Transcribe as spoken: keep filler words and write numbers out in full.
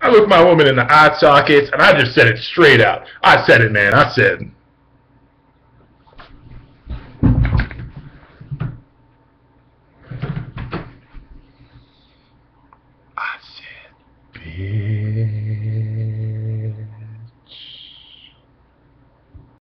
I looked my woman in the eye sockets, and I just said it straight out. I said it, man. I said, I said, bitch.